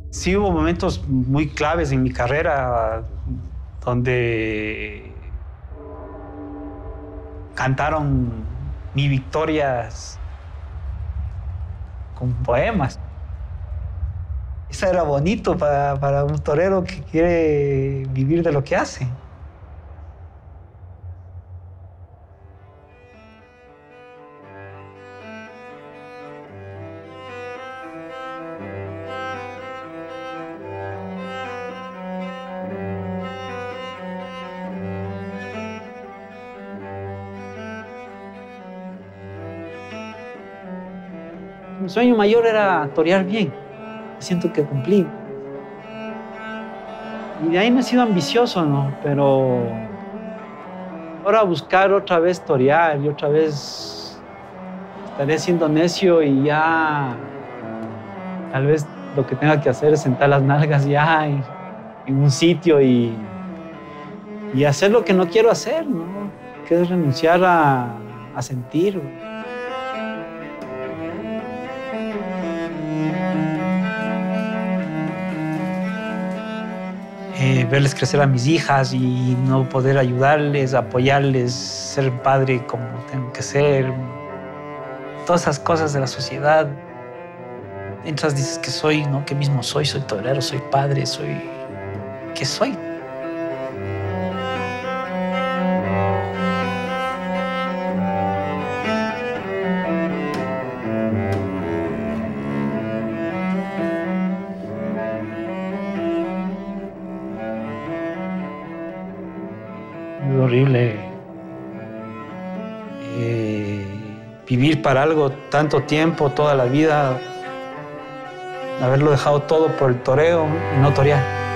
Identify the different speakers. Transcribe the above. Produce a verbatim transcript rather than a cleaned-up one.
Speaker 1: Sí hubo momentos muy claves en mi carrera donde cantaron mis victorias con poemas. Eso era bonito para, para un torero que quiere vivir de lo que hace. Mi sueño mayor era torear bien. Siento que cumplí. Y de ahí no he sido ambicioso, ¿no? Pero ahora buscar otra vez torear y otra vez estaré siendo necio y ya tal vez lo que tenga que hacer es sentar las nalgas ya en, en un sitio y, y hacer lo que no quiero hacer, ¿no? Que es renunciar a, a sentir. Eh, verles crecer a mis hijas y no poder ayudarles, apoyarles, ser padre como tengo que ser. Todas esas cosas de la sociedad. Entras, dices que soy, ¿no? ¿Qué mismo soy? Soy torero, soy padre, soy... ¿Qué soy? Es horrible eh, vivir para algo tanto tiempo, toda la vida, haberlo dejado todo por el toreo y no torear.